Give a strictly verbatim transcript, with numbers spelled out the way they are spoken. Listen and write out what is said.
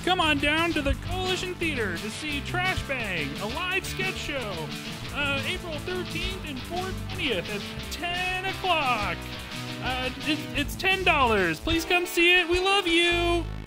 come on down to the Coalition Theater to see Trash Bang, a live sketch show, uh, April thirteenth and four twentieth at ten o'clock. Uh, it, it's ten dollars. Please come see it. We love you.